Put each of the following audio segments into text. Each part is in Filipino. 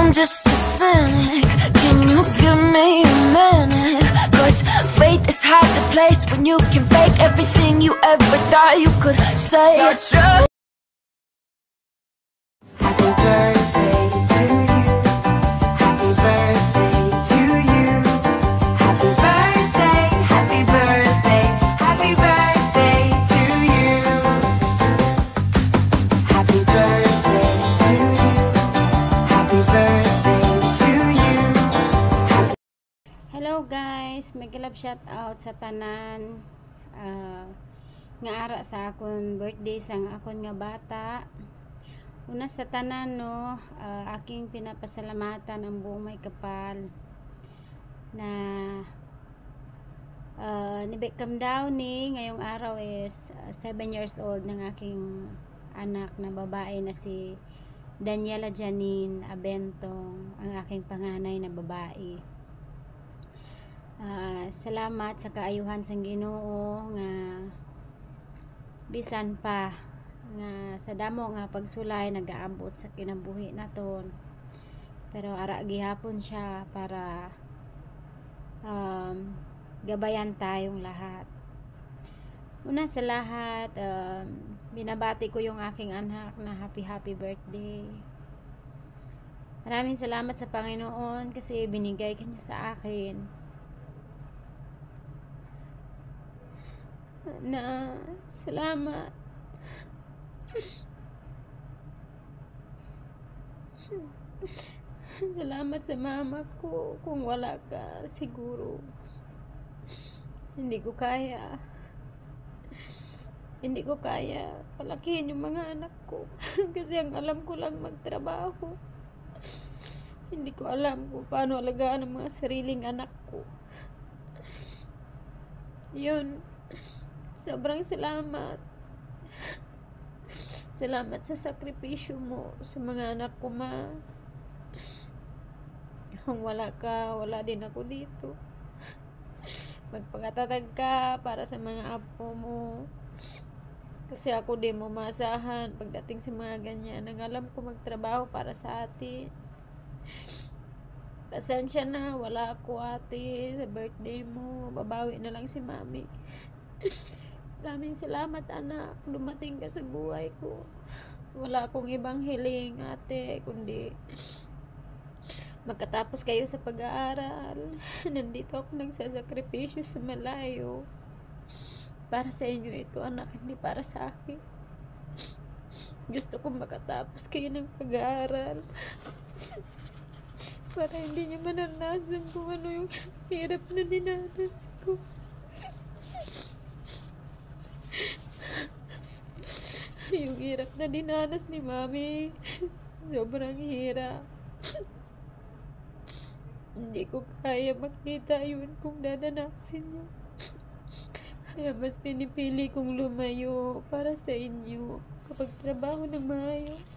I'm just a cynic. Can you give me a minute? 'Cause faith is hard to place when you can fake everything you ever thought you could say. It's true. Happy birthday to you. Happy birthday to you. Happy birthday, happy birthday, happy birthday to you. Happy birthday to you. Happy birthday to you. Hello guys, mag-love shout out sa tanan nga ara sa akon birthday sang akon nga bata. Una sa tanan no, aking pinapasalamatan ang buong may kapal na nibekam daw ni ngayong araw is 7 years old ng aking anak na babae na si Daniela Janine Abentong, ang aking panganay na babae. Salamat sa kaayuhan sang Ginoo nga bisan pa nga sa damo nga pagsulay nagaabot sa kinabuhi naton, pero ara gihapon siya para gabayan tayong lahat. Una sa lahat, binabati ko yung aking anak na happy birthday. Maraming salamat sa Panginoon kasi binigay kanya sa akin na salamat. Salamat sa mama ko. Kung wala ka, siguro hindi ko kaya palakihin yung mga anak ko. Kasi ang alam ko lang magtrabaho. Hindi ko alam kung paano alagaan ang mga sariling anak ko. Yun, sobrang salamat. Salamat sa sakripisyo mo sa mga anak ko, ma. Kung wala ka, wala din ako dito. Magpakatatag ka para sa mga apo mo. Kasi ako din mo maasahan pagdating sa mga ganyan. Ang alam ko magtrabaho para sa atin. Pasensya na, wala ako ate sa birthday mo. Babawi na lang si mami. Maraming salamat anak, dumating ka sa buhay ko. Wala akong ibang hiling ate, kundi magkatapos kayo sa pag-aaral. Nandito ako nagsasakripisyo sa malayo. Para sa inyo ito anak, hindi para sa akin. Gusto kong makatapos kayo ng pag-aaral. Para hindi niyo mananasan kung ano yung hirap na dinanas ko. Yung hirap na dinanas ni mami, sobrang hirap. Hindi ko kaya makita yun kung dadanasin nyo. Kaya mas pinipili kong lumayo para sa inyo kapag trabaho ng maayos.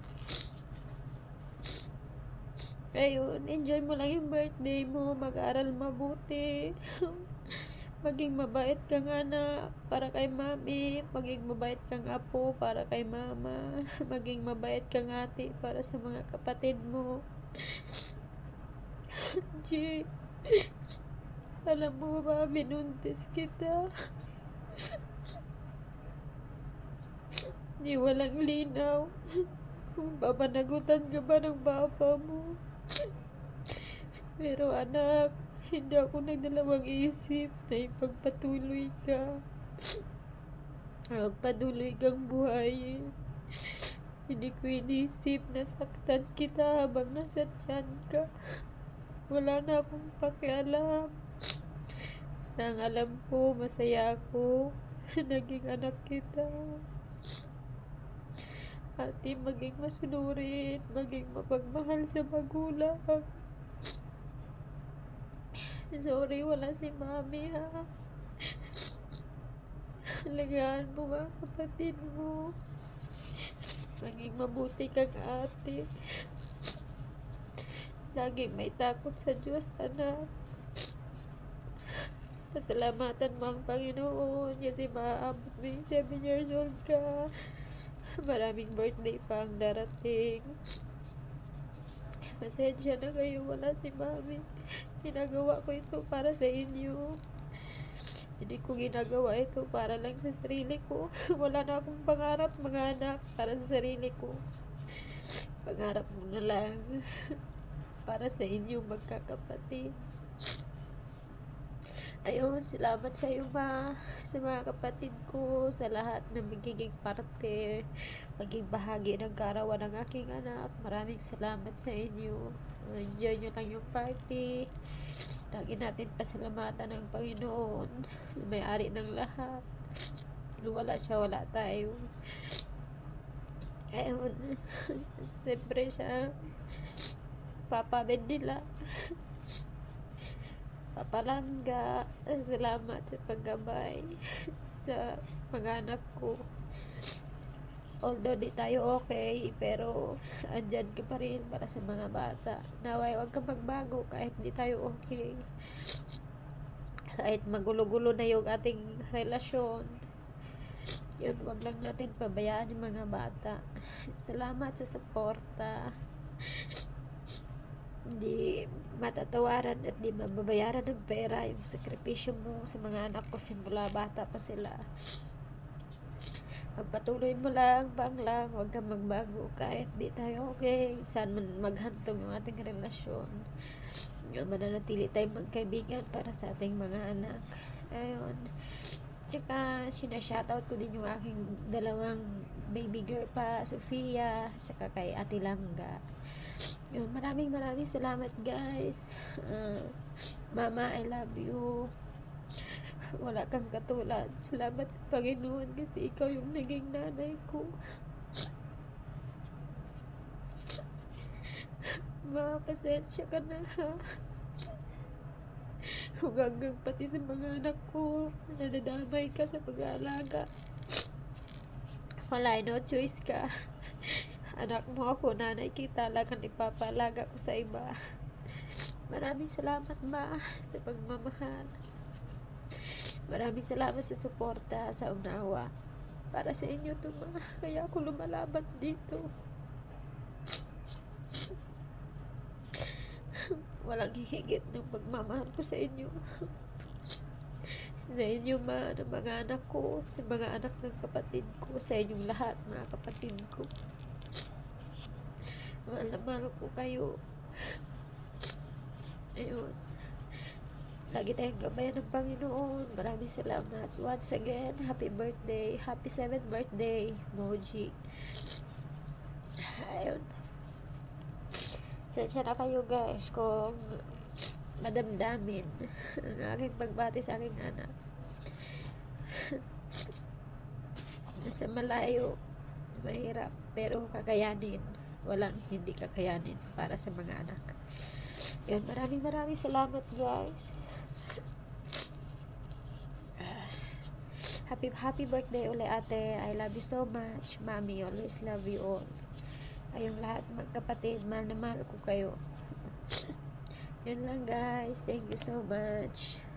Ayun, enjoy mo lang yung birthday mo, mag-aral mabuti. Maging mabait kang anak para kay mami. Maging mabait kang apo para kay mama. Maging mabait kang ate para sa mga kapatid mo. G, alam mo ba, binuntis kita. Di walang linaw kung babanagutan ka ba ng papa mo. Pero anak, hindi ako nagdalawang isip na ipagpatuloy ka. Magpatuloy kang buhayin. Hindi ko inisip na saktan kita habang nasa tiyan ka. Wala na akong pakialam. Basta ang alam ko, masaya ako. Naging anak kita. Ate, maging masunurin, maging mapagmahal sa magulang. Sorry, wala si mami ha. Alagaan mo mga kapatid mo. Maging mabuti kang ate. Laging may takot sa Diyos, anak. Pasalamatan mo ang Panginoon kasi maaabot mo yung 7 years old ka. Maraming birthday pa ang darating. Pasensya na kayo, wala si mami. Ginagawa ko ito para sa inyo. Hindi ko ginagawa ito para lang sa sarili ko. Wala na akong pangarap, mga anak, para sa sarili ko. Pangarap mo na lang para sa inyong magkakapatid. Ayun, salamat sa iyo ma, sa mga kapatid ko, sa lahat na magiging parte, maging bahagi ng kaarawan ng aking anak. Maraming salamat sa inyo. Enjoy nyo lang yung party. Lagi natin pasalamatan ng Panginoon, may-ari ng lahat. Wala siya, wala tayo. Ayun, siyempre siya, Papa Bendila, Papa Langga, salamat sa paggabay sa mga anak ko. Although di tayo okay, pero andyan ka pa rin para sa mga bata. Naway, huwag kang magbago kahit di tayo okay. Kahit magulo-gulo na yung ating relasyon, yun, wag lang natin pabayaan yung mga bata. Salamat sa suporta. Hindi matatawaran at di mababayaran ng pera yung sakripisyo mo sa mga anak ko simula bata pa sila. Magpatuloy mo lang, lang, huwag kang magbago kahit di tayo okay. Saan man maghantong yung ating relasyon, mananatili tayong magkaibigan para sa ating mga anak. Ayun. Tsaka sinashoutout ko din yung aking dalawang baby girl pa, Sofia, tsaka kay Ate Langga. Yun, maraming salamat guys. Mama, I love you. Wala kang katulad. Salamat sa Panginoon kasi ikaw yung naging nanay ko. Ma, pasensya ka na ha. Hanggang pati sa mga anak ko, nadadamay ka sa pag-aalaga. Wala, no choice ka. Anak mo ako, nanay kita, lagang ipapalaga ko sa iba. Maraming salamat ma sa pagmamahal. Maraming salamat sa suporta, sa unawa. Para sa inyo to ma, kaya ako lumalaban dito. Walang hihigit ng pagmamahal ko sa inyo. Sa inyo ma, ng mga anak ko, sa mga anak ng kapatid ko, sa inyong lahat mga kapatid ko. Mahal na mahal ko kayo. Ayun. Lagi tayong gabayan ng Panginoon. Maraming salamat. Once again, happy birthday. Happy 7th birthday, Moji. Ayun. Sensya na kayo guys kung madamdamin ang aking pagbati sa aking anak. Nasa malayo, mahirap, pero kakayanin. Walang hindi kakayanin para sa mga anak. Yun, maraming salamat guys. Happy birthday uli ate. I love you so much. Mommy, always love you all. Ayong lahat magkapatid, mahal na mahal ko kayo. Yun lang guys. Thank you so much.